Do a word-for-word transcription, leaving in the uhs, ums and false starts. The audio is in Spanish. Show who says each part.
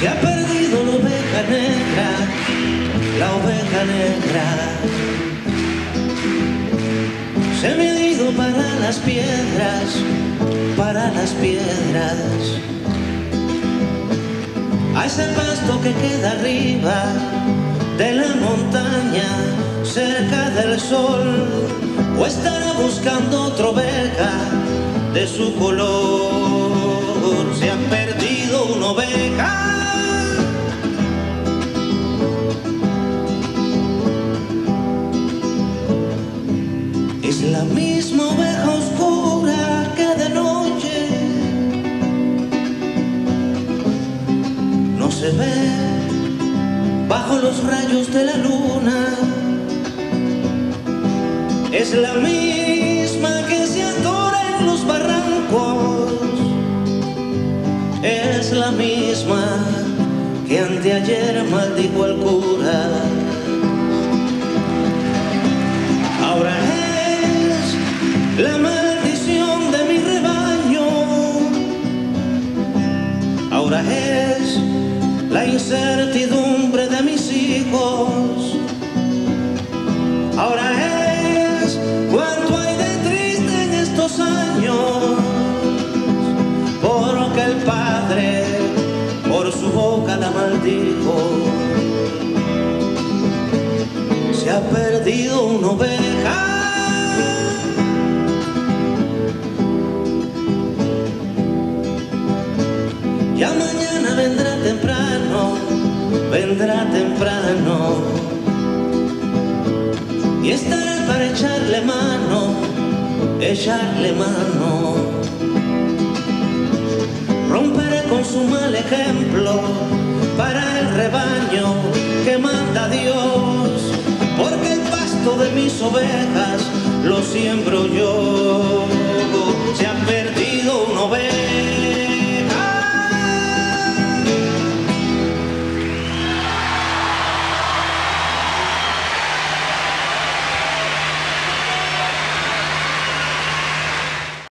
Speaker 1: Se ha perdido la oveja negra, la oveja negra. Se me ha ido para las piedras, para las piedras. A ese pasto que queda arriba de la montaña, cerca del sol, o estará buscando otra oveja de su color. Se ha perdido una oveja. Es la misma oveja oscura que de noche no se ve bajo los rayos de la luna. Es la misma que se atora en los barrancos. Es la misma que anteayer maldijo al cura. Ahora es la maldición de mi rebaño. Ahora es la incertidumbre de mis hijos. Ahora es cuánto hay de triste en estos años, porque el Padre por su boca la maldijo. Se ha perdido una oveja. Ya mañana vendrá temprano, vendrá temprano, y estará para echarle mano, echarle mano. Romperé con su mal ejemplo para el rebaño que manda Dios, porque el pasto de mis ovejas lo siembra